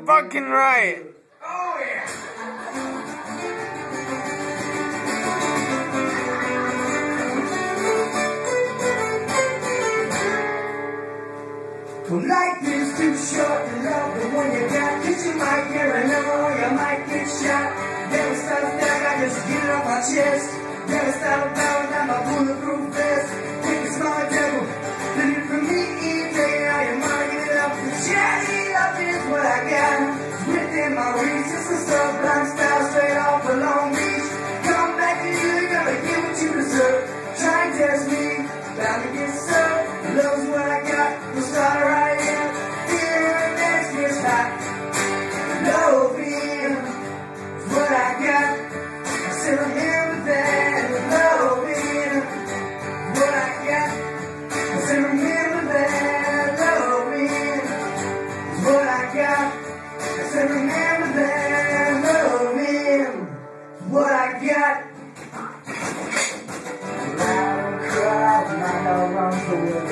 fucking right. Oh yeah. Well, life is too short to love the one you got. 'Cause you might get another or you might get shot. Never stop that, I just get it off my chest. Never stop about now my bulletproof vest. Think it's my devil, did it for me each day. I am marking it up. The chatty up is what I got. It's within my reach. It's a sublime style straight off the Long Beach. Come back to you, you gotta get what you deserve. Try and test me, bound to get served. Love's what I got, we'll start right here. Here and next gets hot. Loving is what I got. I said remember that. Loving is what I got. I said remember that. Loving is what I got. I said remember that. Loving is what I got. Runs the world,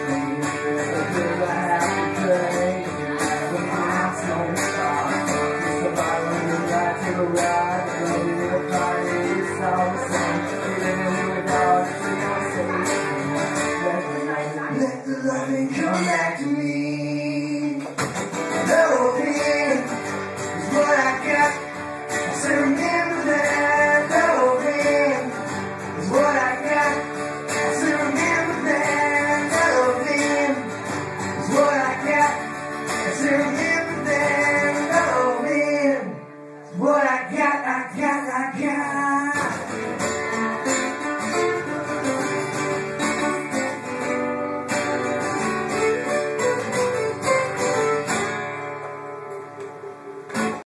I have to play. When my heart's on fire, it's the violin and I take a ride. Going to the party, it's all the same. Living without let the loving come back to me. Loving is what I got. So remember that. Loving is what I got. So remember that. Loving is what I got. So remember that. Loving is what I got.